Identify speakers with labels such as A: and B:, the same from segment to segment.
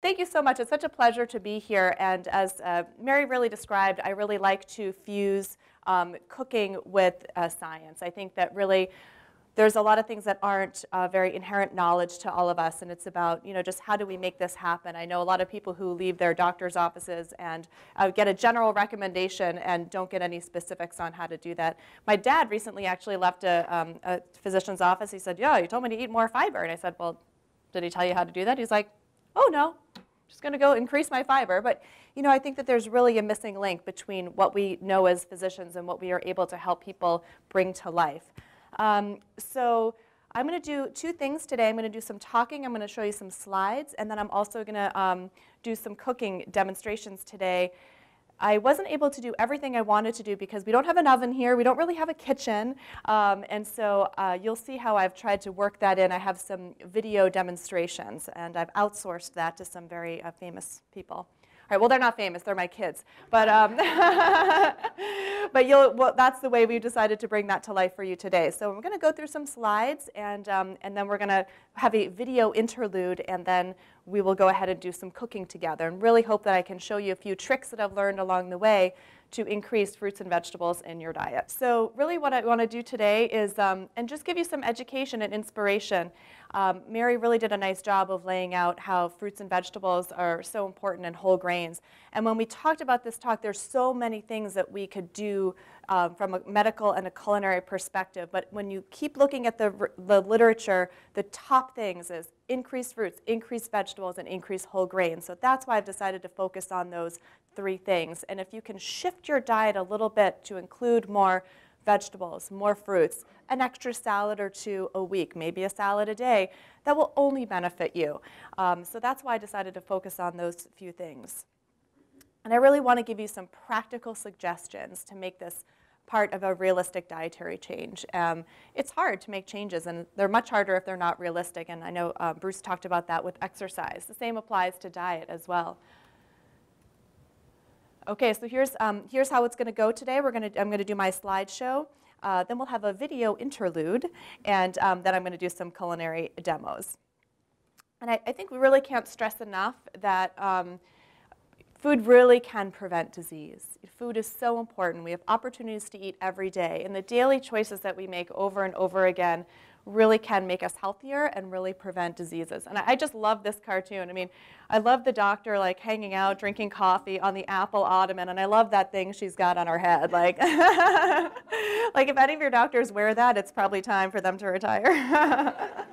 A: Thank you so much. It's such a pleasure to be here. And as Mary really described, I really like to fuse cooking with science. I think that really there's a lot of things that aren't very inherent knowledge to all of us, and it's about, just how do we make this happen. I know a lot of people who leave their doctor's offices and get a general recommendation and don't get any specifics on how to do that. My dad recently actually left a physician's office. He said, yeah, you told me to eat more fiber. And I said, well, did he tell you how to do that? He's like, oh, no, just going to go increase my fiber. But I think that there's really a missing link between what we know as physicians and what we are able to help people bring to life. So I'm going to do two things today. I'm going to do some talking. I'm going to show you some slides. And then I'm also going to do some cooking demonstrations today. I wasn't able to do everything I wanted to do because we don't have an oven here. We don't really have a kitchen. And so you'll see how I've tried to work that in. I have some video demonstrations, and I've outsourced that to some very famous people. All right, well, they're not famous. They're my kids. But, but that's the way we've decided to bring that to life for you today. So I'm going to go through some slides, and then we're going to have a video interlude, and then we will go ahead and do some cooking together, and really hope that I can show you a few tricks that I've learned along the way to increase fruits and vegetables in your diet. So really what I want to do today is, and just give you some education and inspiration. Mary really did a nice job of laying out how fruits and vegetables are so important, and whole grains. And when we talked about this talk, there's so many things that we could do from a medical and a culinary perspective. But when you keep looking at the literature, the top things is increase fruits, increase vegetables, and increase whole grains. So that's why I've decided to focus on those three things. And if you can shift your diet a little bit to include more vegetables, more fruits, an extra salad or two a week, maybe a salad a day, that will only benefit you. So that's why I decided to focus on those few things. And I really want to give you some practical suggestions to make this part of a realistic dietary change. It's hard to make changes, and they're much harder if they're not realistic. And I know Bruce talked about that with exercise. The same applies to diet as well. Okay, so here's how it's going to go today. I'm going to do my slideshow. Then we'll have a video interlude, and then I'm going to do some culinary demos. And I think we really can't stress enough that food really can prevent disease. Food is so important. We have opportunities to eat every day, and the daily choices that we make over and over again really can make us healthier and really prevent diseases. And I just love this cartoon. I mean, I love the doctor like hanging out, drinking coffee on the apple ottoman, and I love that thing she's got on her head. Like, like if any of your doctors wear that, it's probably time for them to retire.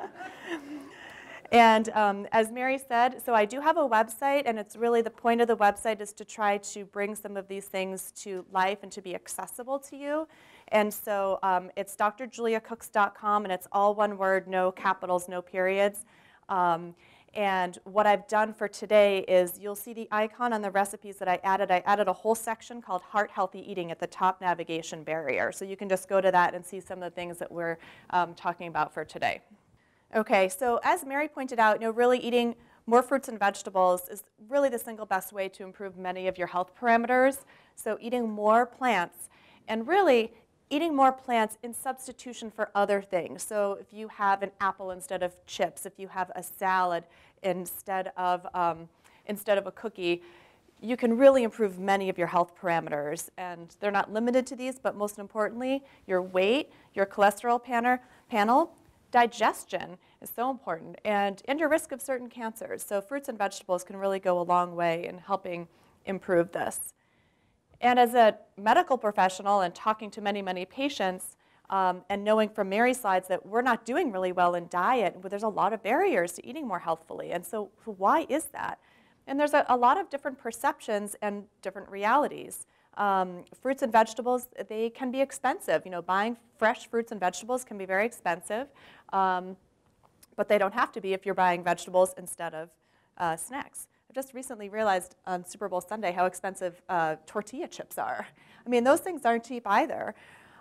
A: And as Mary said, so I do have a website, and it's really the point of the website is to try to bring some of these things to life and to be accessible to you. And so it's drjuliacooks.com, and it's all one word, no capitals, no periods. And what I've done for today is you'll see the icon on the recipes that I added. I added a whole section called Heart Healthy Eating at the top navigation barrier. So you can just go to that and see some of the things that we're talking about for today. Okay, so as Mary pointed out, really eating more fruits and vegetables is really the single best way to improve many of your health parameters. So eating more plants, and really eating more plants in substitution for other things. So if you have an apple instead of chips, if you have a salad instead of a cookie, you can really improve many of your health parameters. And they're not limited to these, but most importantly, your weight, your cholesterol panel, digestion is so important, and your risk of certain cancers. So fruits and vegetables can really go a long way in helping improve this. And as a medical professional and talking to many, many patients, and knowing from Mary's slides that we're not doing really well in diet, but there's a lot of barriers to eating more healthfully. And so why is that? And there's a lot of different perceptions and different realities. Fruits and vegetables, they can be expensive. Buying fresh fruits and vegetables can be very expensive, but they don't have to be if you're buying vegetables instead of snacks. I just recently realized on Super Bowl Sunday how expensive tortilla chips are. I mean, those things aren't cheap either.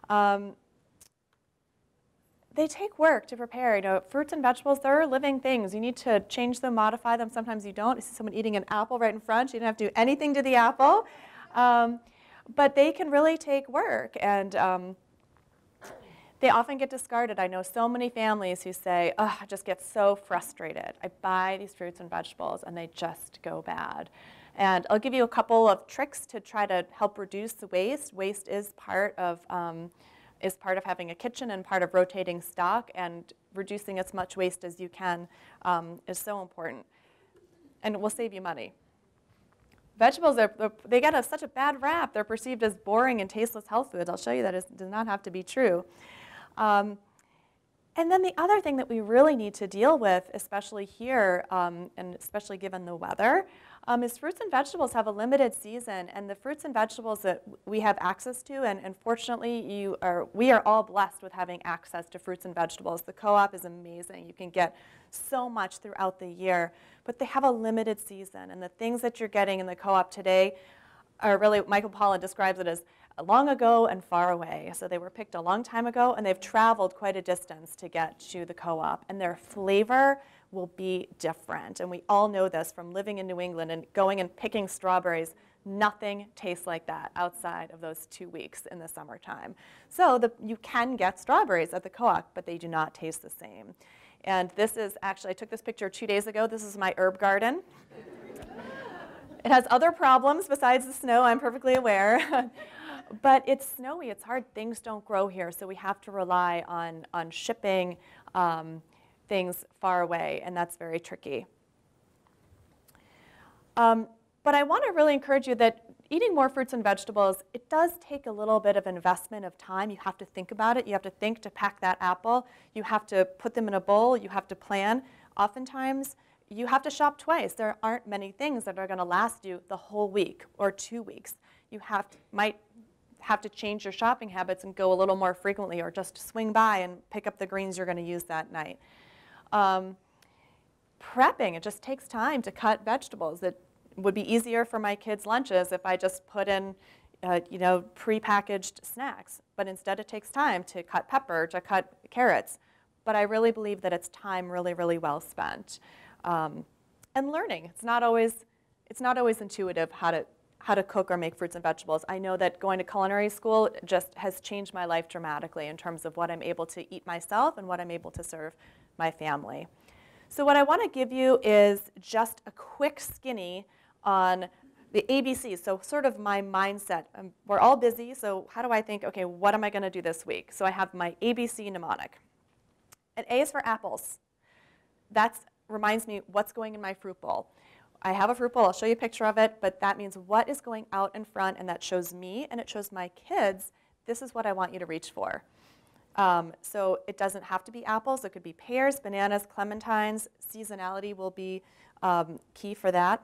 A: They take work to prepare. Fruits and vegetables, they're living things. You need to change them, modify them. Sometimes you don't. I see someone eating an apple right in front. You didn't have to do anything to the apple. But they can really take work. And They often get discarded. I know so many families who say, oh, I just get so frustrated. I buy these fruits and vegetables and they just go bad. And I'll give you a couple of tricks to try to help reduce the waste. Waste is part of having a kitchen and part of rotating stock, and reducing as much waste as you can is so important. And it will save you money. Vegetables, they get such a bad rap. They're perceived as boring and tasteless health foods. I'll show you that it does not have to be true. And then the other thing that we really need to deal with, especially here, and especially given the weather, is fruits and vegetables have a limited season, and the fruits and vegetables that we have access to, and fortunately we are all blessed with having access to fruits and vegetables. The co-op is amazing. You can get so much throughout the year, but they have a limited season, and the things that you're getting in the co-op today are really, Michael Pollan describes it as long ago and far away. So they were picked a long time ago, and they've traveled quite a distance to get to the co-op, and their flavor will be different. And we all know this from living in New England and going and picking strawberries. Nothing tastes like that outside of those 2 weeks in the summertime. So you can get strawberries at the co-op, but they do not taste the same. And this is actually, I took this picture 2 days ago. This is my herb garden. It has other problems besides the snow, I'm perfectly aware. But it's snowy, it's hard, things don't grow here, so we have to rely on shipping things far away, and that's very tricky. But I want to really encourage you that eating more fruits and vegetables, it does take a little bit of investment of time. You have to think about it. You have to think to pack that apple. You have to put them in a bowl. You have to plan. Oftentimes, you have to shop twice. There aren't many things that are going to last you the whole week or 2 weeks. You might have to change your shopping habits and go a little more frequently, or just swing by and pick up the greens you're going to use that night. Prepping, it just takes time to cut vegetables. It would be easier for my kids' lunches if I just put in prepackaged snacks, but instead it takes time to cut pepper, to cut carrots. But I really believe that it's time really, really well spent. And learning, it's not always intuitive how to cook or make fruits and vegetables. I know that going to culinary school just has changed my life dramatically in terms of what I'm able to eat myself and what I'm able to serve my family. So what I want to give you is just a quick skinny on the ABCs, so sort of my mindset. We're all busy, so how do I think, okay, what am I going to do this week? So I have my ABC mnemonic. And A is for apples. That reminds me what's going in my fruit bowl. I have a fruit bowl. I'll show you a picture of it, but that means what is going out in front, and that shows me and it shows my kids, this is what I want you to reach for. So it doesn't have to be apples. It could be pears, bananas, clementines. Seasonality will be key for that.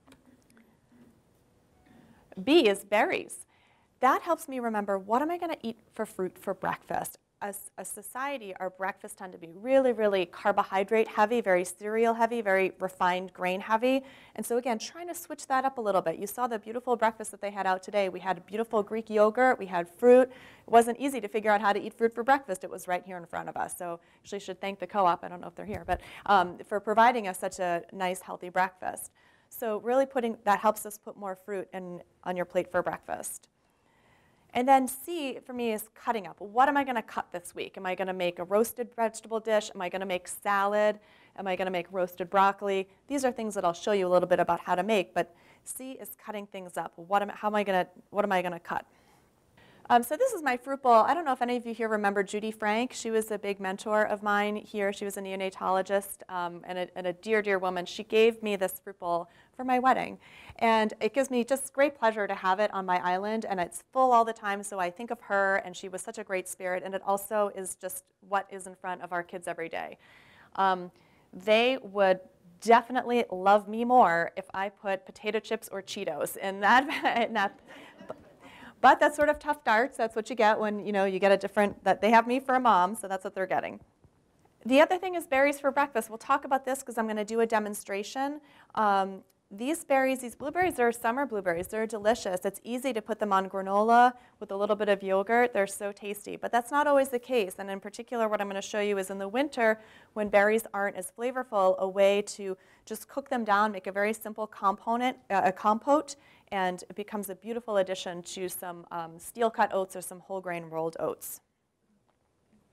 A: B is berries. That helps me remember, what am I going to eat for fruit for breakfast? As a society, our breakfasts tend to be really, really carbohydrate heavy, very cereal heavy, very refined grain heavy. And so again, trying to switch that up a little bit. You saw the beautiful breakfast that they had out today. We had beautiful Greek yogurt. We had fruit. It wasn't easy to figure out how to eat fruit for breakfast. It was right here in front of us. So actually should thank the co-op. I don't know if they're here, but for providing us such a nice, healthy breakfast. So really that helps us put more fruit on your plate for breakfast. And then C, for me, is cutting up. What am I going to cut this week? Am I going to make a roasted vegetable dish? Am I going to make salad? Am I going to make roasted broccoli? These are things that I'll show you a little bit about how to make, but C is cutting things up. What am I going to cut? So this is my fruit bowl. I don't know if any of you here remember Judy Frank. She was a big mentor of mine here. She was a neonatologist and a dear, dear woman. She gave me this fruit bowl for my wedding. And it gives me just great pleasure to have it on my island, and it's full all the time, so I think of her, and she was such a great spirit, and it also is just what is in front of our kids every day. They would definitely love me more if I put potato chips or Cheetos in that. But that's sort of tough darts. That's what you get when you get a different, that they have me for a mom, so that's what they're getting. The other thing is berries for breakfast. We'll talk about this because I'm going to do a demonstration. These berries, these blueberries, are summer blueberries. They're delicious. It's easy to put them on granola with a little bit of yogurt. They're so tasty. But that's not always the case. And in particular, what I'm going to show you is in the winter, when berries aren't as flavorful, a way to just cook them down, make a very simple a compote, and it becomes a beautiful addition to some steel-cut oats or some whole grain rolled oats.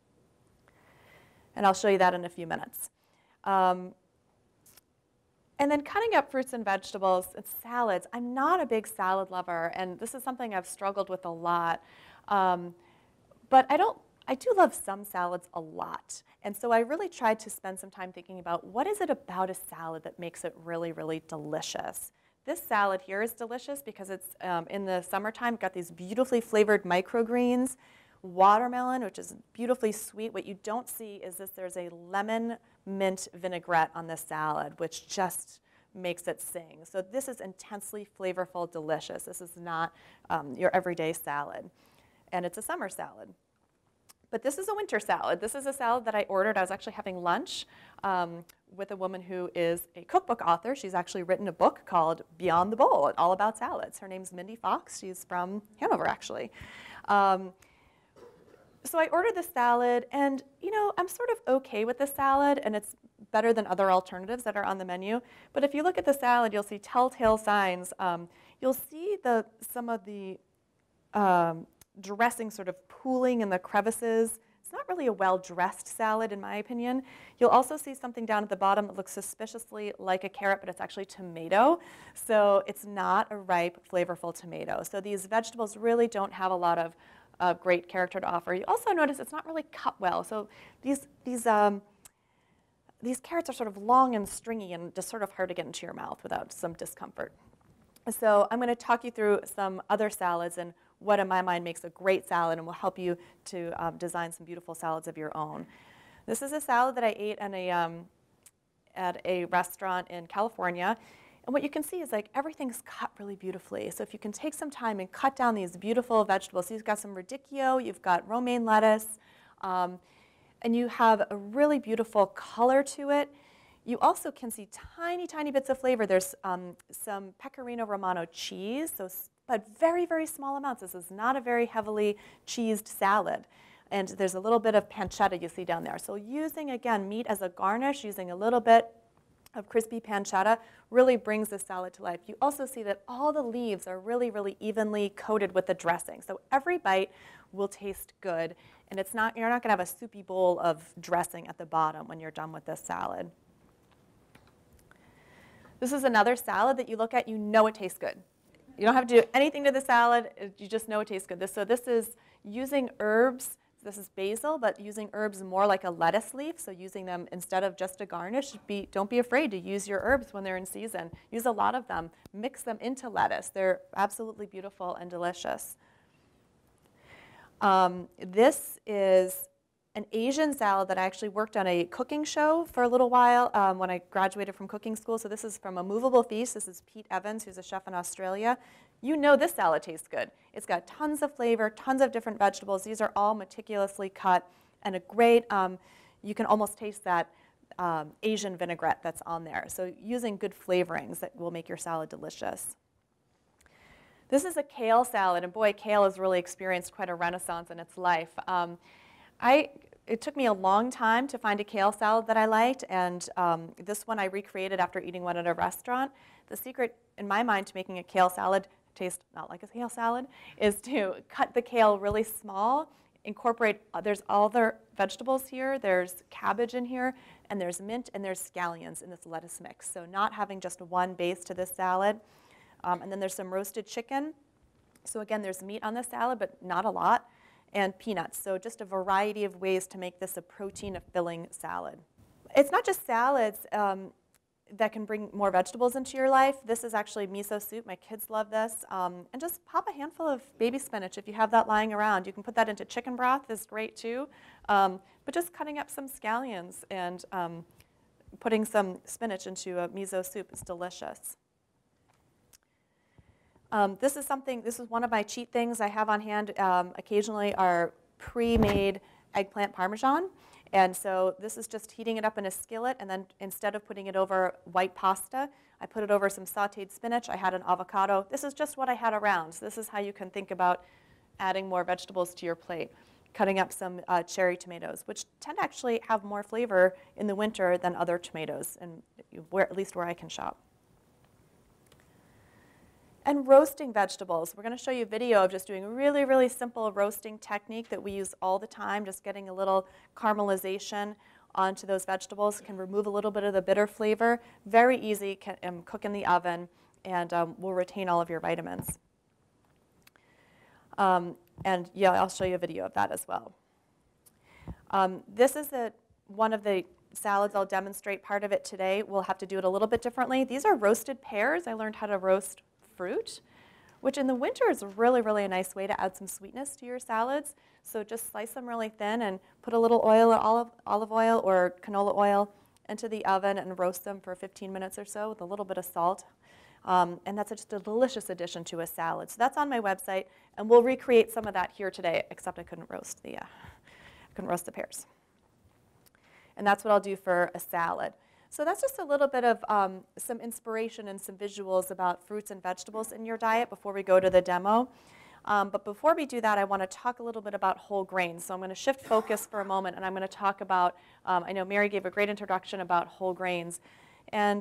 A: And I'll show you that in a few minutes. And then cutting up fruits and vegetables and salads. I'm not a big salad lover, and this is something I've struggled with a lot. But I do love some salads a lot. And so I really tried to spend some time thinking about what is it about a salad that makes it really, really delicious. This salad here is delicious because it's in the summertime, got these beautifully flavored microgreens, watermelon, which is beautifully sweet. What you don't see is there's a lemon mint vinaigrette on this salad, which just makes it sing. So this is intensely flavorful, delicious. This is not your everyday salad. And it's a summer salad. But this is a winter salad. This is a salad that I ordered. I was actually having lunch with a woman who is a cookbook author. She's actually written a book called Beyond the Bowl, all about salads. Her name's Mindy Fox. She's from Hanover, actually. So I ordered this salad, and I'm sort of okay with the salad, and it's better than other alternatives that are on the menu. But if you look at the salad, you'll see telltale signs. You'll see some of the dressing sort of pooling in the crevices. It's not really a well-dressed salad, in my opinion. You'll also see something down at the bottom that looks suspiciously like a carrot, but it's actually tomato. So it's not a ripe, flavorful tomato. So these vegetables really don't have a lot of great character to offer. You also notice it's not really cut well. So these carrots are sort of long and stringy and just sort of hard to get into your mouth without some discomfort. So I'm going to talk you through some other salads and what in my mind makes a great salad and will help you to design some beautiful salads of your own. This is a salad that I ate at a restaurant in California. And what you can see is like everything's cut really beautifully. So if you can take some time and cut down these beautiful vegetables, so you've got some radicchio, you've got romaine lettuce, and you have a really beautiful color to it. You also can see tiny, tiny bits of flavor. There's some Pecorino Romano cheese, but very, very small amounts. This is not a very heavily cheesed salad. And there's a little bit of pancetta you see down there. So using, again, meat as a garnish, using a little bit of crispy pancetta really brings the salad to life. You also see that all the leaves are really, really evenly coated with the dressing. So every bite will taste good, and you're not going to have a soupy bowl of dressing at the bottom when you're done with this salad. This is another salad that you look at, you know it tastes good. You don't have to do anything to the salad, you just know it tastes good. So this is using herbs. This is basil, but using herbs more like a lettuce leaf, so using them instead of just a garnish. Don't be afraid to use your herbs when they're in season. Use a lot of them. Mix them into lettuce. They're absolutely beautiful and delicious. This is an Asian salad that I actually worked on a cooking show for a little while when I graduated from cooking school. So this is from A Movable Feast. This is Pete Evans, who's a chef in Australia. You know this salad tastes good. It's got tons of flavor, tons of different vegetables. These are all meticulously cut, and a great, you can almost taste that Asian vinaigrette that's on there. So using good flavorings that will make your salad delicious. This is a kale salad, and boy, kale has really experienced quite a renaissance in its life. It took me a long time to find a kale salad that I liked, and this one I recreated after eating one at a restaurant. The secret, in my mind, to making a kale salad taste not like a kale salad is to cut the kale really small, incorporate, there's other vegetables here, there's cabbage in here, and there's mint, and there's scallions in this lettuce mix. So not having just one base to this salad. And then there's some roasted chicken. So again, there's meat on the salad, but not a lot. And peanuts. So just a variety of ways to make this a protein-filling salad. It's not just salads that can bring more vegetables into your life. This is actually miso soup. My kids love this. And just pop a handful of baby spinach if you have that lying around. You can put that into chicken broth. Is great too. But just cutting up some scallions and putting some spinach into a miso soup is delicious. This is one of my cheat things I have on hand occasionally are pre-made eggplant parmesan. And so this is just heating it up in a skillet, and then instead of putting it over white pasta, I put it over some sauteed spinach. I had an avocado. This is just what I had around. So this is how you can think about adding more vegetables to your plate. Cutting up some cherry tomatoes, which tend to actually have more flavor in the winter than other tomatoes, and at least where I can shop. And roasting vegetables. We're going to show you a video of just doing a really, really simple roasting technique that we use all the time, just getting a little caramelization onto those vegetables, can remove a little bit of the bitter flavor. Very easy, can cook in the oven, and will retain all of your vitamins. And yeah, I'll show you a video of that as well. This is one of the salads I'll demonstrate part of it today. We'll have to do it a little bit differently. These are roasted pears. I learned how to roast fruit, which in the winter is really, really a nice way to add some sweetness to your salads. So just slice them really thin and put a little oil or olive oil or canola oil into the oven and roast them for 15 minutes or so with a little bit of salt. And that's just a delicious addition to a salad. So that's on my website, and we'll recreate some of that here today, except I couldn't roast the pears. And that's what I'll do for a salad. So that's just a little bit of some inspiration and some visuals about fruits and vegetables in your diet before we go to the demo. But before we do that, I want to talk a little bit about whole grains. So I'm going to shift focus for a moment, and I'm going to talk about, I know Mary gave a great introduction about whole grains. And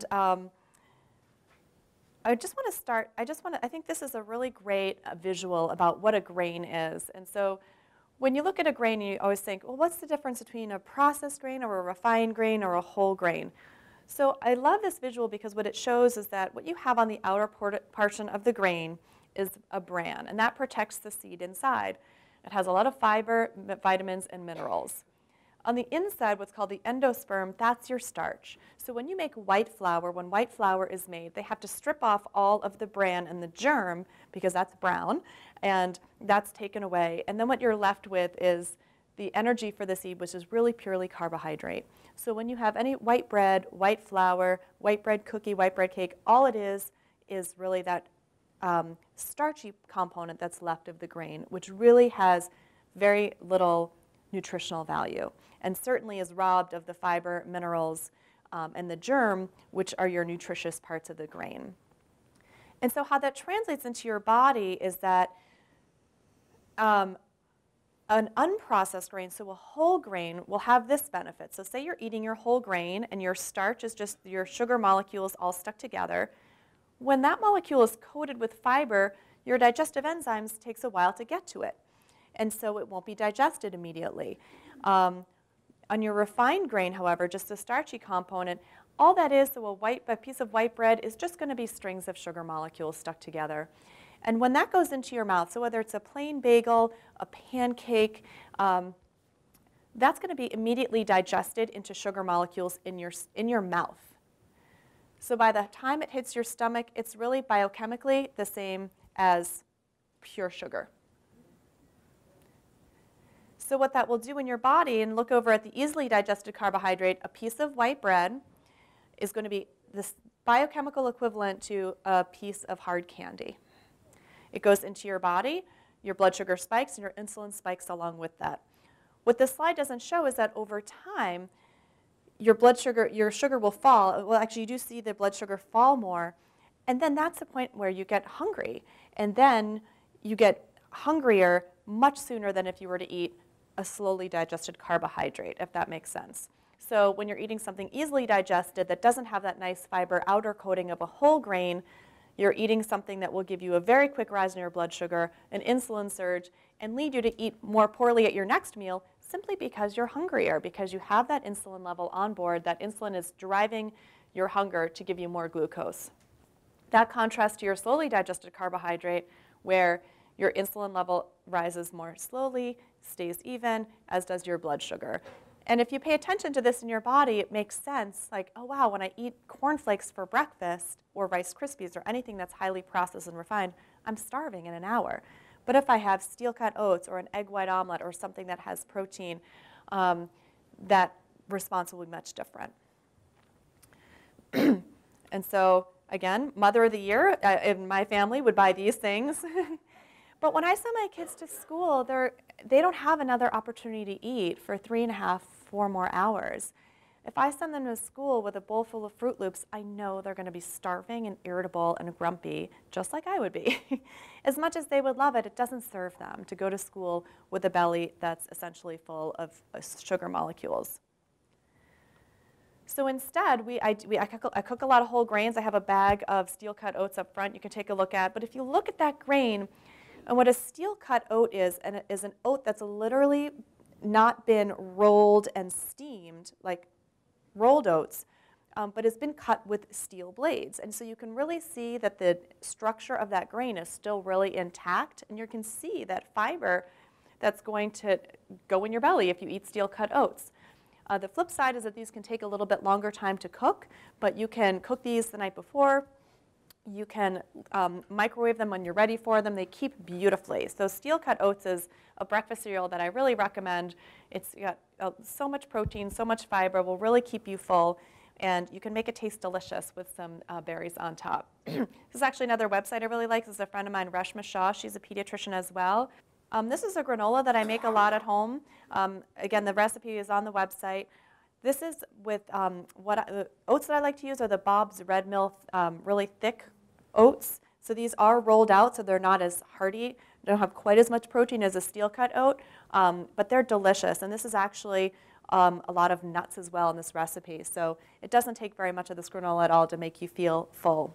A: I think this is a really great visual about what a grain is. And so when you look at a grain, you always think, well, what's the difference between a processed grain or a refined grain or a whole grain? So I love this visual because what it shows is that what you have on the outer portion of the grain is a bran, and that protects the seed inside. It has a lot of fiber, vitamins, and minerals. On the inside, what's called the endosperm, that's your starch. So when you make white flour, when white flour is made, they have to strip off all of the bran and the germ, because that's brown, and that's taken away. And then what you're left with is the energy for the seed, which is really purely carbohydrate. So when you have any white bread, white flour, white bread cookie, white bread cake, all it is really that starchy component that's left of the grain, which really has very little nutritional value, and certainly is robbed of the fiber, minerals, and the germ, which are your nutritious parts of the grain. And so how that translates into your body is that an unprocessed grain, so a whole grain, will have this benefit. So say you're eating your whole grain and your starch is just your sugar molecules all stuck together. When that molecule is coated with fiber, your digestive enzymes takes a while to get to it. And so it won't be digested immediately. On your refined grain, however, just a starchy component, all that is, so a piece of white bread is just going to be strings of sugar molecules stuck together. And when that goes into your mouth, so whether it's a plain bagel, a pancake, that's going to be immediately digested into sugar molecules in your mouth. So by the time it hits your stomach, it's really biochemically the same as pure sugar. So what that will do in your body, and look over at the easily digested carbohydrate, a piece of white bread is going to be this biochemical equivalent to a piece of hard candy. It goes into your body, your blood sugar spikes, and your insulin spikes along with that. What this slide doesn't show is that over time, your sugar will fall. Well, actually, you do see the blood sugar fall more, and then that's the point where you get hungry. And then you get hungrier much sooner than if you were to eat a slowly digested carbohydrate, if that makes sense. So when you're eating something easily digested that doesn't have that nice fiber outer coating of a whole grain, you're eating something that will give you a very quick rise in your blood sugar, an insulin surge, and lead you to eat more poorly at your next meal simply because you're hungrier, because you have that insulin level on board. That insulin is driving your hunger to give you more glucose. That contrasts to your slowly digested carbohydrate, where your insulin level rises more slowly, stays even, as does your blood sugar. And if you pay attention to this in your body, it makes sense. Like, oh wow, when I eat cornflakes for breakfast or Rice Krispies or anything that's highly processed and refined, I'm starving in an hour. But if I have steel-cut oats or an egg white omelet or something that has protein, that response will be much different. And so, again, Mother of the Year in my family would buy these things. But when I send my kids to school, they don't have another opportunity to eat for 3.5, 4 more hours. If I send them to school with a bowl full of Fruit Loops, I know they're going to be starving and irritable and grumpy, just like I would be. As much as they would love it, it doesn't serve them to go to school with a belly that's essentially full of sugar molecules. So instead, I cook a lot of whole grains. I have a bag of steel-cut oats up front you can take a look at. But if you look at that grain, and what a steel-cut oat is, and it is an oat that's literally not been rolled and steamed like rolled oats, but has been cut with steel blades. And so you can really see that the structure of that grain is still really intact, and you can see that fiber that's going to go in your belly if you eat steel-cut oats. The flip side is that these can take a little bit longer time to cook, but you can cook these the night before. You can microwave them when you're ready for them. They keep beautifully. So steel-cut oats is a breakfast cereal that I really recommend. It's got so much protein, so much fiber, will really keep you full. And you can make it taste delicious with some berries on top. This is actually another website I really like. This is a friend of mine, Reshma Shah. She's a pediatrician as well. This is a granola that I make a lot at home. Again, the recipe is on the website. This is with the oats that I like to use are the Bob's Red Mill really thick oats. So these are rolled out, so they're not as hearty. They don't have quite as much protein as a steel-cut oat, but they're delicious. And this is actually a lot of nuts as well in this recipe. So it doesn't take very much of this granola at all to make you feel full.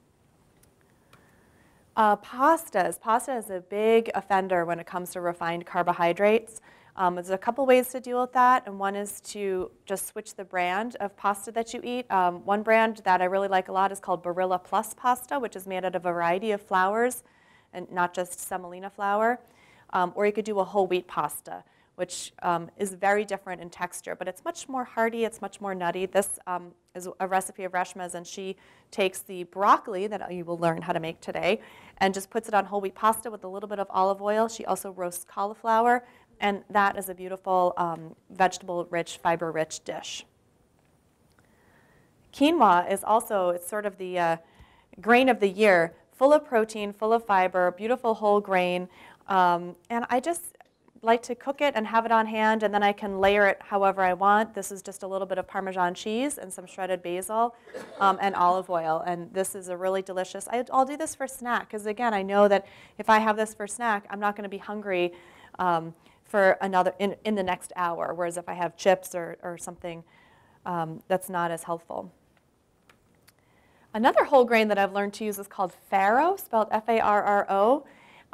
A: Pastas. Pasta is a big offender when it comes to refined carbohydrates. There's a couple ways to deal with that, and one is to just switch the brand of pasta that you eat. One brand that I really like a lot is called Barilla Plus pasta, which is made out of a variety of flours and not just semolina flour. Or you could do a whole wheat pasta, which is very different in texture, but it's much more hearty, it's much more nutty. This is a recipe of Reshma's, and she takes the broccoli that you will learn how to make today and just puts it on whole wheat pasta with a little bit of olive oil. She also roasts cauliflower, and that is a beautiful vegetable-rich, fiber-rich dish. Quinoa is also, it's sort of the grain of the year, full of protein, full of fiber, beautiful whole grain, and I just like to cook it and have it on hand, and then I can layer it however I want. This is just a little bit of Parmesan cheese and some shredded basil and olive oil, and this is a really delicious. I'll do this for snack because, again, I know that if I have this for snack, I'm not going to be hungry for another in the next hour, whereas if I have chips or something that's not as helpful. Another whole grain that I've learned to use is called farro, spelled F-A-R-R-O.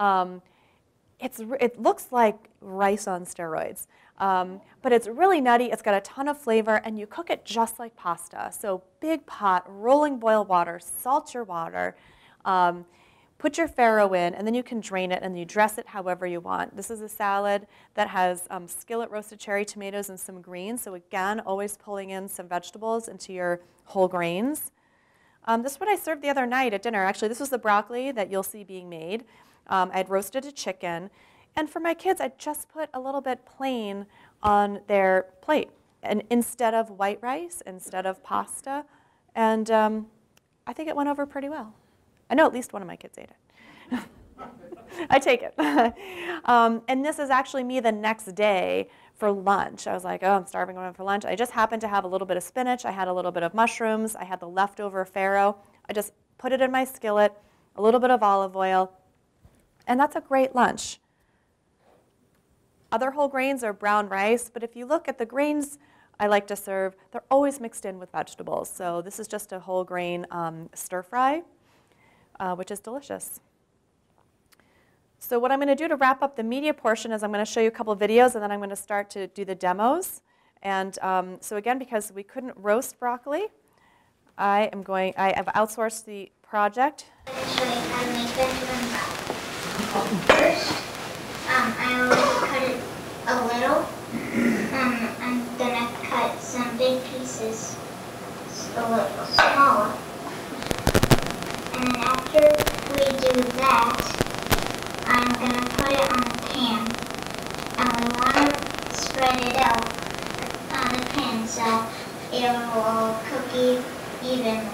A: It looks like rice on steroids, but it's really nutty. It's got a ton of flavor, and you cook it just like pasta. So big pot, rolling boil water, salt your water, put your farro in, and then you can drain it, and you dress it however you want. This is a salad that has skillet roasted cherry tomatoes and some greens. So again, always pulling in some vegetables into your whole grains. This is what I served the other night at dinner. Actually, this was the broccoli that you'll see being made. I'd roasted a chicken, and for my kids, I just put a little bit plain on their plate, and instead of white rice, instead of pasta, and I think it went over pretty well. I know at least one of my kids ate it. I take it. And this is actually me the next day for lunch. I was like, oh, I'm starving, going for lunch. I just happened to have a little bit of spinach. I had a little bit of mushrooms. I had the leftover farro. I just put it in my skillet, a little bit of olive oil, and that's a great lunch. Other whole grains are brown rice, but if you look at the grains I like to serve, they're always mixed in with vegetables. So this is just a whole grain stir fry, which is delicious. So what I'm going to do to wrap up the media portion is I'm going to show you a couple of videos, and then I'm going to start to do the demos. And so again, because we couldn't roast broccoli, I have outsourced the project.
B: I'm going to show you how to make Benjamin broccoli. First, I always cut it a little. I'm going to cut some big pieces a little smaller. And then after we do that, I'm going to put it on the pan. And we want to spread it out on the pan so it will cook evenly.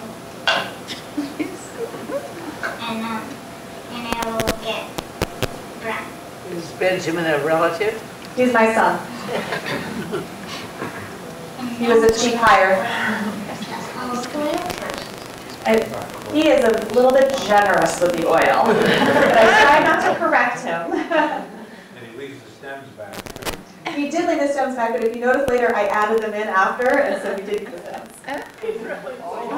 B: And it will get brown.
C: Is Benjamin a relative?
A: He's my son. He was a cheap hire. He is a little bit generous with the oil, but I try not to correct him.
D: And he leaves the stems back.
A: He did leave the stems back, but if you notice later, I added them in after, and so we did get the stems. He's really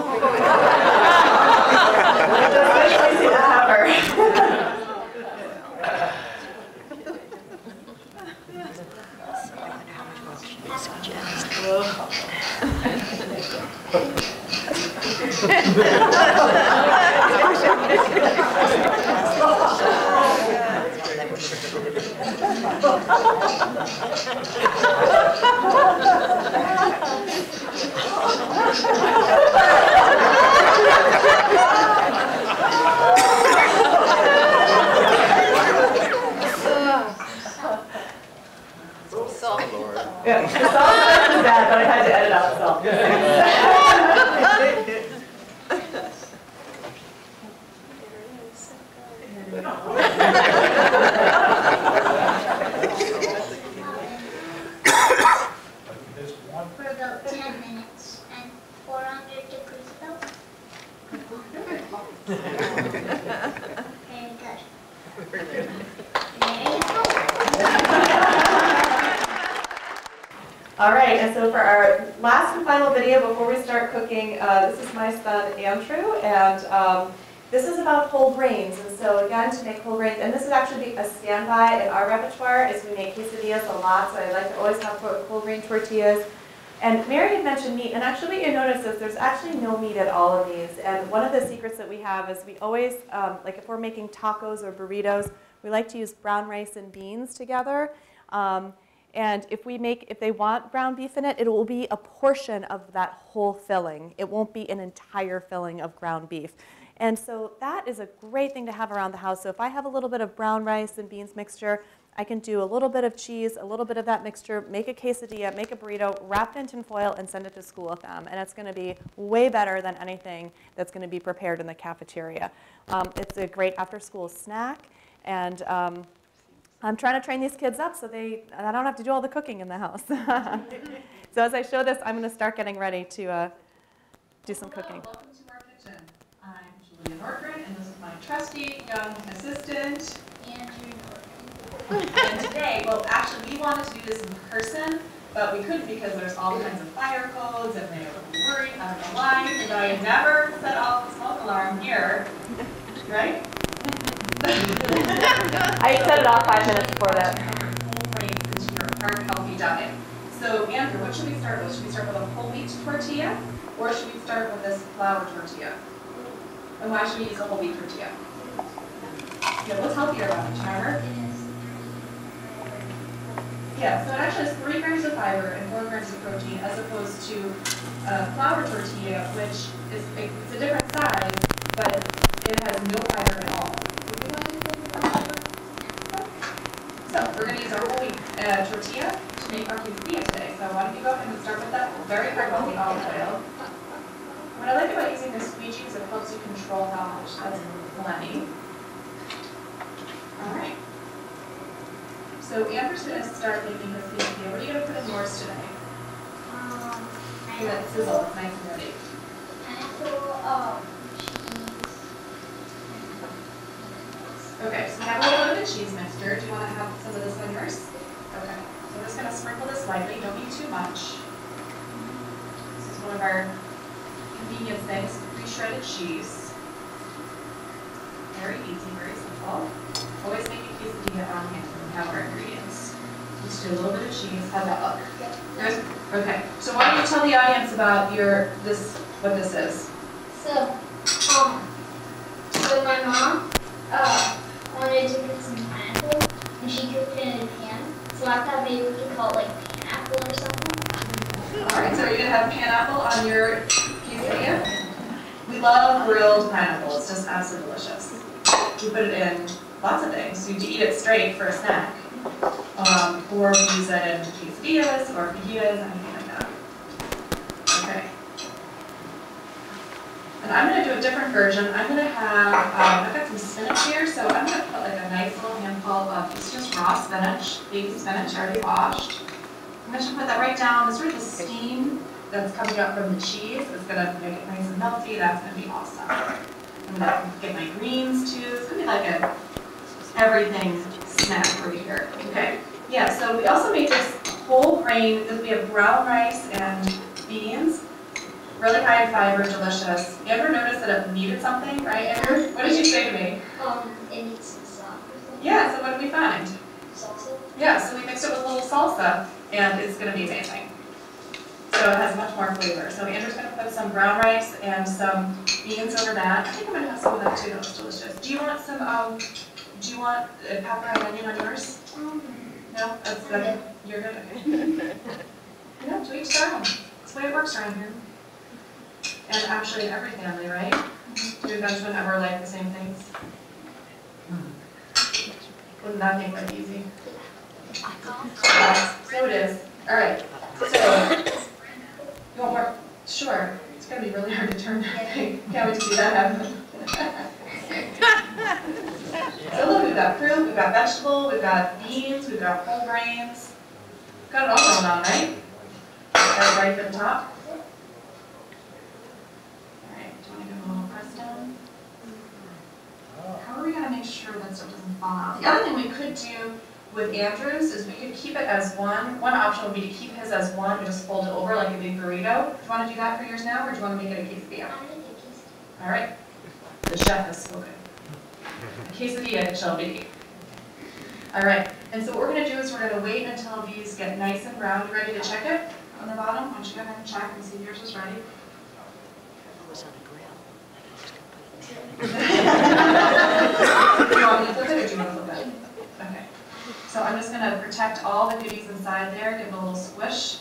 A: Just see the pepper. Yeah, the salt was bad, but I had to edit out salt.
B: For about 10 minutes and 400 degrees belt. Very good. There you go.
A: All right, and so for our last and final video before we start cooking, this is my son Andrew, and this is about whole grains. And so again, to make whole grains, and this is actually a standby in our repertoire, is we make quesadillas a lot, so I like to always have whole grain tortillas. And Mary had mentioned meat, and actually what you notice is there's actually no meat at all in these. And one of the secrets that we have is we always, like if we're making tacos or burritos, we like to use brown rice and beans together. And if they want ground beef in it, it will be a portion of that whole filling. It won't be an entire filling of ground beef. And so that is a great thing to have around the house. So if I have a little bit of brown rice and beans mixture, I can do a little bit of cheese, a little bit of that mixture, make a quesadilla, make a burrito, wrap it in tin foil, and send it to school with them. And it's going to be way better than anything that's going to be prepared in the cafeteria. It's a great after-school snack, and I'm trying to train these kids up so I don't have to do all the cooking in the house. So as I show this, I'm going to start getting ready to do some cooking.
E: Welcome to our kitchen. I'm Julia Nordgren, and this is my trusty young assistant,
B: Andrew Nordgren.
E: And today, well, actually, we wanted to do this in person, but we couldn't because there's all kinds of fire codes, and they were worried. I don't know why, because I had never set off the smoke alarm here, right?
A: I set it off 5 minutes before that.
E: Whole grains into your heart healthy diet. So, Andrew, what should we start with? Should we start with a whole wheat tortilla, or should we start with this flour tortilla? And why should we use a whole wheat tortilla? Yeah, what's healthier about it, remember? Yeah, so it actually has 3 grams of fiber and 4 grams of protein, as opposed to a flour tortilla, which is it's a different size, but it has no fiber at all. So we're going to use our whole wheat tortilla to make our quesadilla today. So why don't you go ahead and start with that very high quality olive oil. What I like about using the squeegee is it helps you control how much that's plenty. All right. So Amber's going to start making this quesadilla. What are you going to put in yours today? So that sizzle is nice and ready.
B: Pineapple, cheese.
E: Okay, so we have a little bit of a cheese mixture. Do you want to have some of this on yours? Okay. So I'm just going to sprinkle this lightly. You don't need too much. This is one of our convenience things, pre-shredded cheese. Very easy, very simple. Always make a quesadilla on hand when we have our ingredients. Just do a little bit of cheese. How's that look? Good? Okay. So why don't you tell the audience about what this is?
B: So my mom wanted to get some pineapple, and she cooked it in a pan. So I thought maybe we could call it like pineapple or something.
E: All right. So are you gonna have pineapple on your quesadilla? We love grilled pineapple. It's just absolutely delicious. We put it in lots of things. You can eat it straight for a snack, or we use it in quesadillas or fajitas, anything like that. Okay. And I'm going to do a different version. I'm going to have, I've got some spinach here, so I'm going to put like a nice little handful of, it's just raw spinach, baby spinach already washed. I'm going to put that right down. Sort of the steam that's coming up from the cheese is going to make it nice and melty. That's going to be awesome. I'm going to get my greens too. It's going to be like a everything snack right here. Okay. Yeah, so we also make this whole grain, because we have brown rice and beans. Really high in fiber, delicious. You ever notice that it needed something, right, Andrew? What did you say to me?
B: It needs some sauce.
E: Yeah, so what did we find?
B: Salsa?
E: Yeah, so we mixed it with a little salsa, and it's going to be amazing. So it has much more flavor. So Andrew's going to put some brown rice and some beans over that. I think I'm going to have some of that too. That was delicious. Do you want some, pepper and onion on yours? No? That's good. You're good? Okay. No, to each their own. That's the way it works around here. And actually in every family, right? Do you guys ever like the same things? Wouldn't that make life easy? So it is. All right. So, you want more? Sure. It's going to be really hard to turn that thing. Can't wait to see that happen. So look, we've got fruit, we've got vegetable, we've got beans, we've got whole grains. Got it all going on, right? Got it right at the top. All right, do you want to give it a little press down? How are we going to make sure that stuff doesn't fall out? The other thing we could do with Andrew's is we could keep it as one. One option would be to keep his as one and just fold it over like a big burrito. Do you want to do that for yours now, or do you want to make it a quesadilla? All right. The chef has spoken. A quesadilla it shall be. All right. And so what we're going to do is we're going to wait until these get nice and brown. You ready to check it on the bottom? Why don't you go ahead and check and see if yours is ready? Do you want me to flip it, or do you want to flip it? Okay. So I'm just going to protect all the goodies inside there, give it a little squish.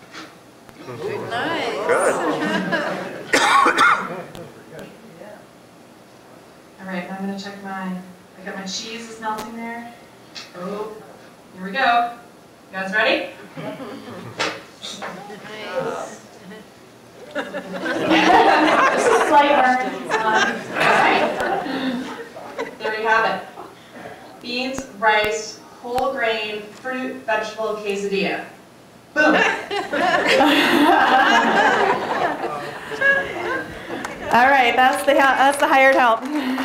F: Nice.
E: All right, now I'm going to check mine. I got my cheese is melting there. Oh, here we go. You guys ready? Just a slight burn. All right. There you have it. Beans, rice, whole grain, fruit, vegetable, quesadilla. Boom.
A: All right, that's the hired help.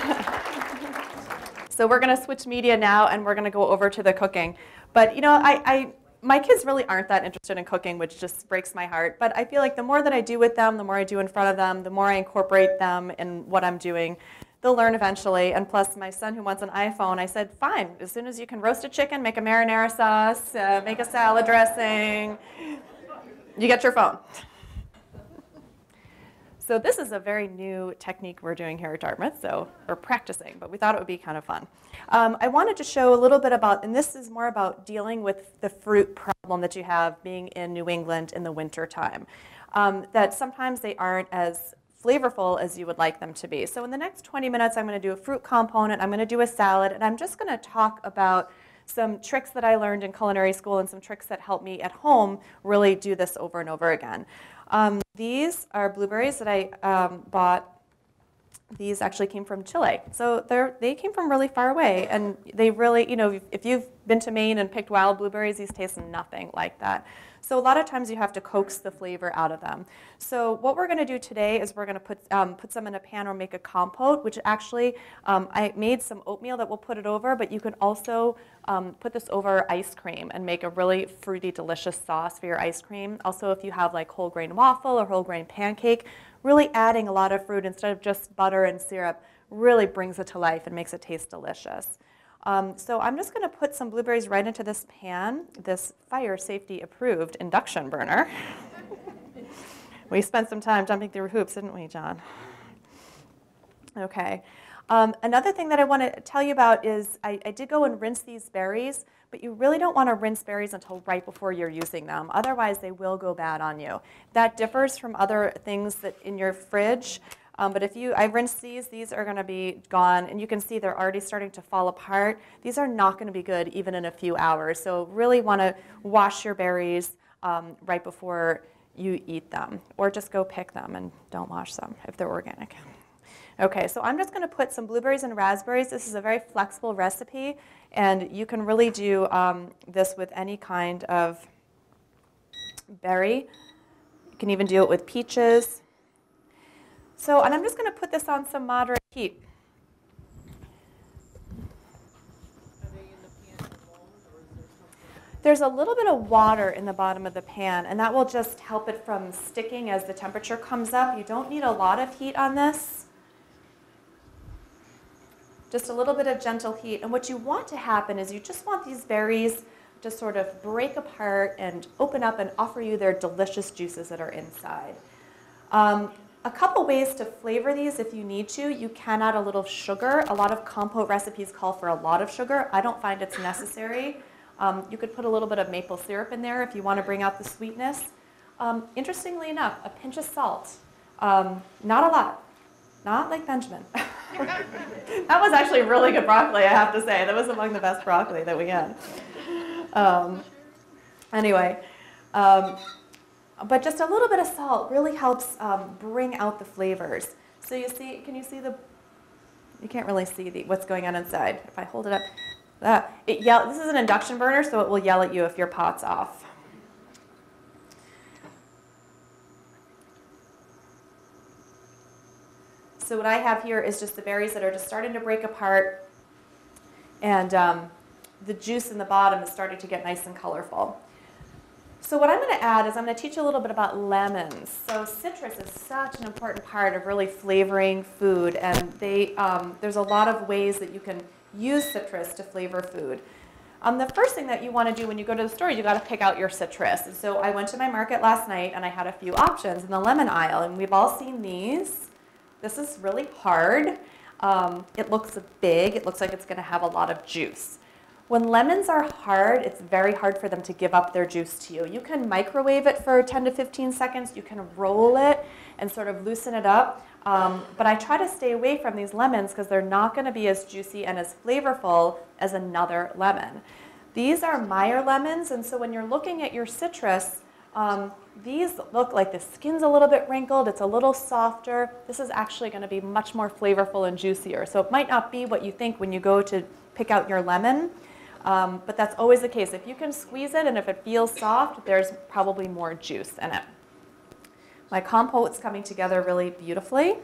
A: So we're going to switch media now, and we're going to go over to the cooking. But you know, my kids really aren't that interested in cooking, which just breaks my heart. But I feel like the more that I do with them, the more I do in front of them, the more I incorporate them in what I'm doing, they'll learn eventually. And plus, my son who wants an iPhone, I said, fine, as soon as you can roast a chicken, make a marinara sauce, make a salad dressing, you get your phone. So this is a very new technique we're doing here at Dartmouth, so we're practicing, but we thought it would be kind of fun. I wanted to show a little bit about, and this is more about dealing with the fruit problem that you have being in New England in the winter time, that sometimes they aren't as flavorful as you would like them to be. So in the next 20 minutes, I'm going to do a fruit component, I'm going to do a salad, and I'm just going to talk about some tricks that I learned in culinary school and some tricks that help me at home really do this over and over again. These are blueberries that I bought. These actually came from Chile. So they came from really far away. And they really, you know, if you've been to Maine and picked wild blueberries, these taste nothing like that. So a lot of times you have to coax the flavor out of them. So what we're going to do today is we're going to put some in a pan or make a compote, which actually I made some oatmeal that we'll put it over, but you can also put this over ice cream and make a really fruity, delicious sauce for your ice cream. Also, if you have like whole grain waffle or whole grain pancake, really adding a lot of fruit instead of just butter and syrup really brings it to life and makes it taste delicious. So I'm just going to put some blueberries right into this pan, this fire safety approved induction burner. We spent some time jumping through hoops, didn't we, John? Okay. Another thing that I want to tell you about is I did go and rinse these berries, but you really don't want to rinse berries until right before you're using them. Otherwise, they will go bad on you. That differs from other things that in your fridge. But if I rinsed these are going to be gone, and you can see they're already starting to fall apart. These are not going to be good even in a few hours. So really want to wash your berries right before you eat them, or just go pick them and don't wash them if they're organic. Okay, so I'm just going to put some blueberries and raspberries. This is a very flexible recipe, and you can really do this with any kind of berry. You can even do it with peaches. So, and I'm just going to put this on some moderate heat. There's a little bit of water in the bottom of the pan, and that will just help it from sticking as the temperature comes up. You don't need a lot of heat on this. Just a little bit of gentle heat. And what you want to happen is you just want these berries to sort of break apart and open up and offer you their delicious juices that are inside. A couple ways to flavor these if you need to. You can add a little sugar. A lot of compote recipes call for a lot of sugar. I don't find it's necessary. You could put a little bit of maple syrup in there if you want to bring out the sweetness. Interestingly enough, a pinch of salt. Not a lot. Not like Benjamin. That was actually really good broccoli, I have to say. That was among the best broccoli that we had. Anyway, but just a little bit of salt really helps bring out the flavors. So you see, can you see you can't really see what's going on inside. If I hold it up, this is an induction burner, so it will yell at you if your pot's off. So what I have here is just the berries that are just starting to break apart, and the juice in the bottom is starting to get nice and colorful. So what I'm going to add is I'm going to teach you a little bit about lemons. So citrus is such an important part of really flavoring food, and there's a lot of ways that you can use citrus to flavor food. The first thing that you want to do when you go to the store, you got to pick out your citrus. And so I went to my market last night and I had a few options in the lemon aisle, and we've all seen these. This is really hard. It looks big. It looks like it's going to have a lot of juice. When lemons are hard, it's very hard for them to give up their juice to you. You can microwave it for 10 to 15 seconds. You can roll it and sort of loosen it up. But I try to stay away from these lemons because they're not going to be as juicy and as flavorful as another lemon. These are Meyer lemons, and so when you're looking at your citrus, these look like the skin's a little bit wrinkled, it's a little softer. This is actually going to be much more flavorful and juicier. So it might not be what you think when you go to pick out your lemon, but that's always the case. If you can squeeze it and if it feels soft, there's probably more juice in it. My compote's coming together really beautifully.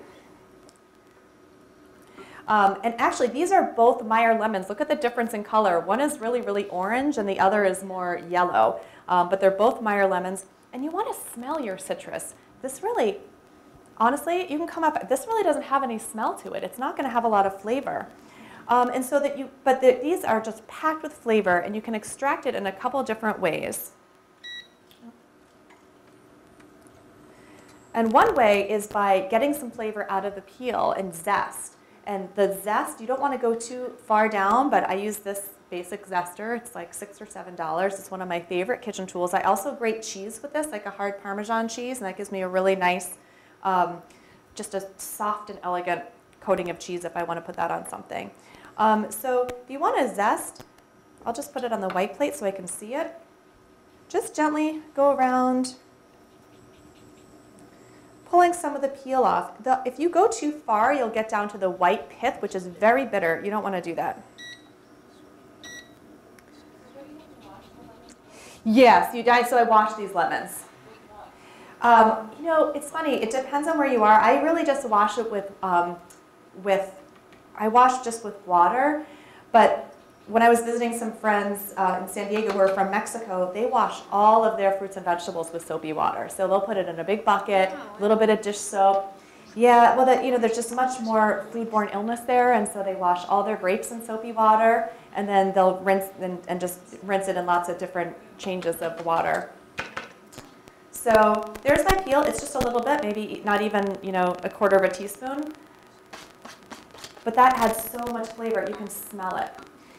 A: And actually, these are both Meyer lemons. Look at the difference in color. One is really, really orange and the other is more yellow. But they're both Meyer lemons. And you want to smell your citrus. This really, honestly, you can come up, this really doesn't have any smell to it. It's not going to have a lot of flavor. And so these are just packed with flavor, and you can extract it in a couple different ways. And one way is by getting some flavor out of the peel and zest. And the zest, you don't want to go too far down, but I use this basic zester. It's like $6 or $7. It's one of my favorite kitchen tools. I also grate cheese with this, like a hard Parmesan cheese, and that gives me a really nice, just a soft and elegant coating of cheese if I want to put that on something. So if you want to zest, I'll just put it on the white plate so I can see it. Just gently go around, pulling some of the peel off. If you go too far, you'll get down to the white pith, which is very bitter. You don't want to do that. Yes, you guys, so I wash these lemons. You know, it's funny, it depends on where you are. I really just wash it I wash just with water, but when I was visiting some friends in San Diego who are from Mexico, they wash all of their fruits and vegetables with soapy water. So they'll put it in a big bucket, a little bit of dish soap. Yeah, well, there's just much more foodborne illness there, and so they wash all their grapes in soapy water, and then they'll rinse and just rinse it in lots of different changes of water. So there's my peel. It's just a little bit, maybe not even, a quarter of a teaspoon. But that adds so much flavor. You can smell it.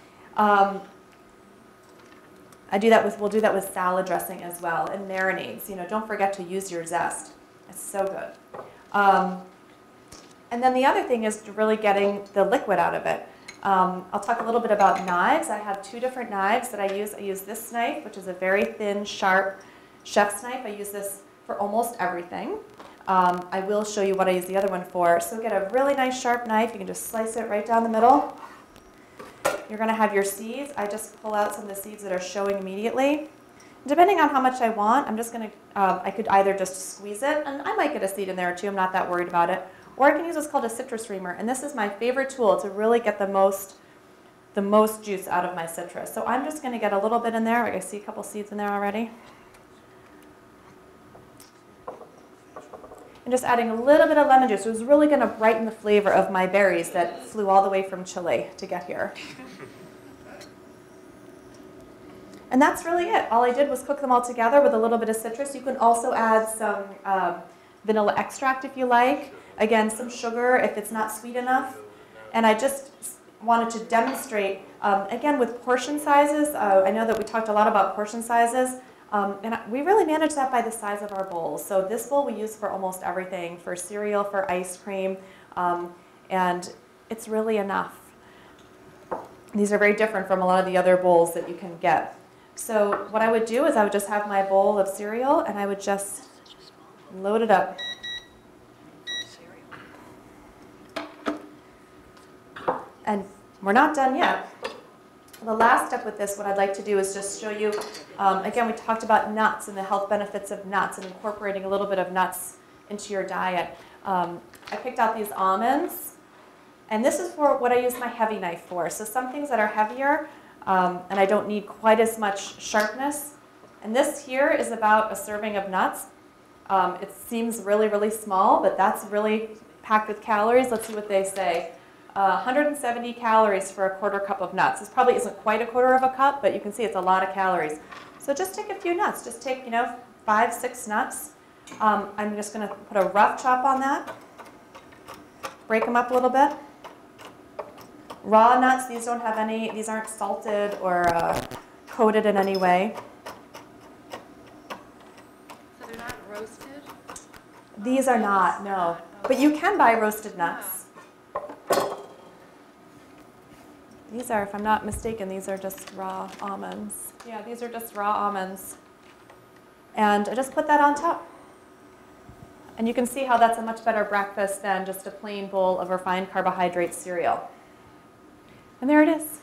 A: We'll do that with salad dressing as well, and marinades. Don't forget to use your zest. It's so good. And then the other thing is really getting the liquid out of it. I'll talk a little bit about knives. I have two different knives that I use. I use this knife, which is a very thin, sharp chef's knife. I use this for almost everything. I will show you what I use the other one for. So get a really nice sharp knife. You can just slice it right down the middle. You're going to have your seeds. I just pull out some of the seeds that are showing immediately. Depending on how much I want, I'm just going to, I could either just squeeze it, and I might get a seed in there too. I'm not that worried about it. Or I can use what's called a citrus reamer, and this is my favorite tool to really get the most juice out of my citrus. So I'm just going to get a little bit in there. I see a couple seeds in there already. And just adding a little bit of lemon juice. It was really going to brighten the flavor of my berries that flew all the way from Chile to get here. And that's really it. All I did was cook them all together with a little bit of citrus. You can also add some vanilla extract if you like. Again, some sugar if it's not sweet enough. And I just wanted to demonstrate, again, with portion sizes. I know that we talked a lot about portion sizes. And we really manage that by the size of our bowls. So this bowl we use for almost everything, for cereal, for ice cream, and it's really enough. These are very different from a lot of the other bowls that you can get. So what I would do is I would just have my bowl of cereal and I would just load it up. And we're not done yet. The last step with this, what I'd like to do is just show you, again, we talked about nuts and the health benefits of nuts and incorporating a little bit of nuts into your diet. I picked out these almonds, and this is for what I use my heavy knife for. So some things that are heavier, and I don't need quite as much sharpness. And this here is about a serving of nuts. It seems really, really small, but that's really packed with calories. Let's see what they say. 170 calories for a quarter cup of nuts. This probably isn't quite a quarter of a cup, but you can see it's a lot of calories. So just take a few nuts. Just take, 5, 6 nuts. I'm just going to put a rough chop on that. Break them up a little bit. Raw nuts, these don't have any, these aren't salted or coated in any way.
F: So they're not roasted?
A: These are not, no. But you can buy roasted nuts. These are, if I'm not mistaken, these are just raw almonds. Yeah, these are just raw almonds. And I just put that on top. And you can see how that's a much better breakfast than just a plain bowl of refined carbohydrate cereal. And there it is.